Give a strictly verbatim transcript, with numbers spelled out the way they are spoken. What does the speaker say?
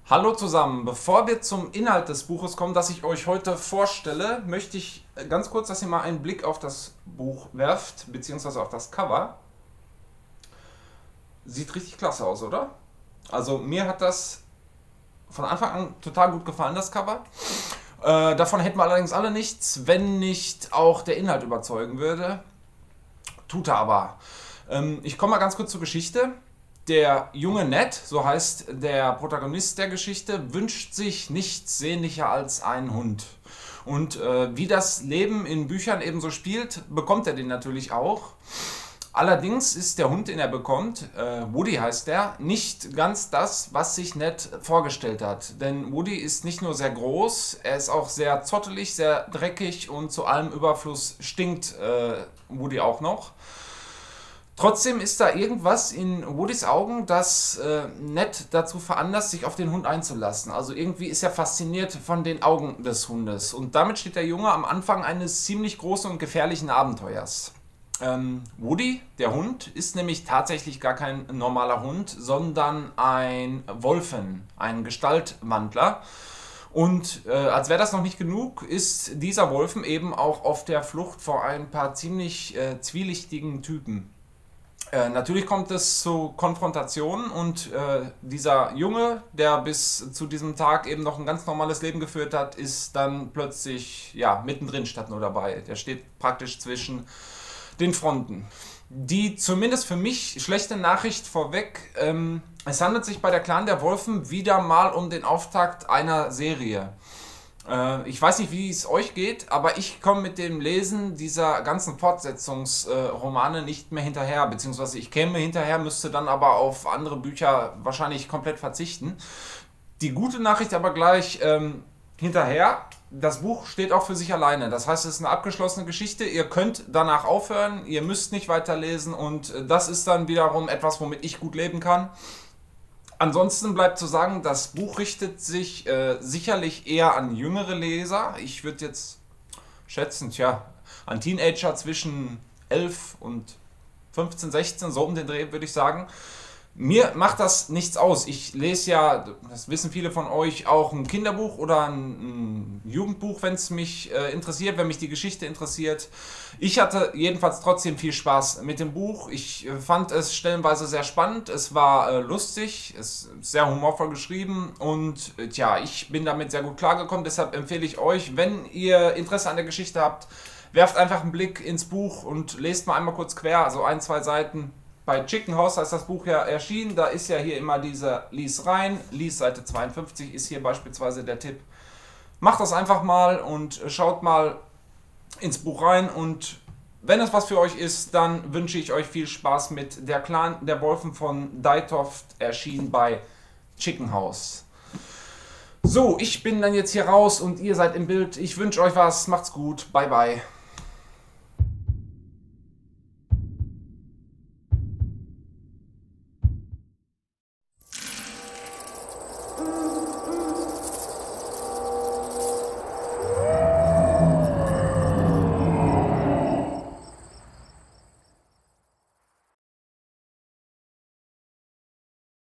Hallo zusammen, bevor wir zum Inhalt des Buches kommen, das ich euch heute vorstelle, möchte ich ganz kurz, dass ihr mal einen Blick auf das Buch werft, beziehungsweise auf das Cover. Sieht richtig klasse aus, oder? Also mir hat das von Anfang an total gut gefallen, das Cover. Äh, davon hätten wir allerdings alle nichts, wenn nicht auch der Inhalt überzeugen würde. Tut er aber. Ähm, ich komme mal ganz kurz zur Geschichte. Der junge Ned, so heißt der Protagonist der Geschichte, wünscht sich nichts sehnlicher als einen Hund. Und äh, wie das Leben in Büchern eben so spielt, bekommt er den natürlich auch. Allerdings ist der Hund, den er bekommt, äh, Woody heißt der, nicht ganz das, was sich Ned vorgestellt hat. Denn Woody ist nicht nur sehr groß, er ist auch sehr zottelig, sehr dreckig und zu allem Überfluss stinkt äh, Woody auch noch. Trotzdem ist da irgendwas in Woodys Augen, das äh, Ned dazu veranlasst, sich auf den Hund einzulassen. Also irgendwie ist er fasziniert von den Augen des Hundes. Und damit steht der Junge am Anfang eines ziemlich großen und gefährlichen Abenteuers. Ähm, Woody, der Hund, ist nämlich tatsächlich gar kein normaler Hund, sondern ein Wolfen, ein Gestaltwandler. Und äh, als wäre das noch nicht genug, ist dieser Wolfen eben auch auf der Flucht vor ein paar ziemlich äh, zwielichtigen Typen. Äh, natürlich kommt es zu Konfrontationen und äh, dieser Junge, der bis zu diesem Tag eben noch ein ganz normales Leben geführt hat, ist dann plötzlich ja, mittendrin statt nur dabei. Der steht praktisch zwischen den Fronten. Die zumindest für mich schlechte Nachricht vorweg, ähm, es handelt sich bei der Clan der Wölfen wieder mal um den Auftakt einer Serie. Ich weiß nicht, wie es euch geht, aber ich komme mit dem Lesen dieser ganzen Fortsetzungsromane nicht mehr hinterher, beziehungsweise ich käme hinterher, müsste dann aber auf andere Bücher wahrscheinlich komplett verzichten. Die gute Nachricht aber gleich ähm, hinterher, das Buch steht auch für sich alleine, das heißt, es ist eine abgeschlossene Geschichte, ihr könnt danach aufhören, ihr müsst nicht weiterlesen und das ist dann wiederum etwas, womit ich gut leben kann. Ansonsten bleibt zu sagen, das Buch richtet sich äh, sicherlich eher an jüngere Leser. Ich würde jetzt schätzen, tja, an Teenager zwischen elf und fünfzehn, sechzehn, so um den Dreh würde ich sagen. Mir macht das nichts aus. Ich lese ja, das wissen viele von euch, auch ein Kinderbuch oder ein, ein Jugendbuch, wenn es mich äh, interessiert, wenn mich die Geschichte interessiert. Ich hatte jedenfalls trotzdem viel Spaß mit dem Buch. Ich äh, fand es stellenweise sehr spannend. Es war äh, lustig, es ist sehr humorvoll geschrieben und äh, tja, ich bin damit sehr gut klargekommen. Deshalb empfehle ich euch, wenn ihr Interesse an der Geschichte habt, werft einfach einen Blick ins Buch und lest mal einmal kurz quer, also ein, zwei Seiten. Bei Chicken House ist das Buch ja erschienen, da ist ja hier immer dieser Lies rein. Lies Seite zweiundfünfzig ist hier beispielsweise der Tipp. Macht das einfach mal und schaut mal ins Buch rein und wenn es was für euch ist, dann wünsche ich euch viel Spaß mit Der Clan der Wölfen von Daytoft, erschienen bei Chicken House. So, ich bin dann jetzt hier raus und ihr seid im Bild. Ich wünsche euch was, macht's gut, bye bye.